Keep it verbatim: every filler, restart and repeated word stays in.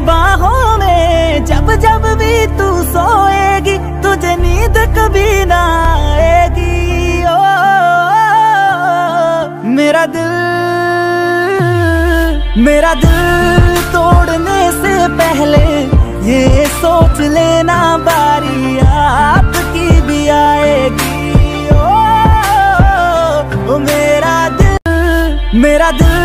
बाहों में जब जब भी तू सोएगी, तुझे नींद कभी ना आएगी। ओ, मेरा दिल मेरा दिल तोड़ने से पहले ये सोच लेना बारी आपकी भी आएगी। ओ, ओ मेरा दिल मेरा दिल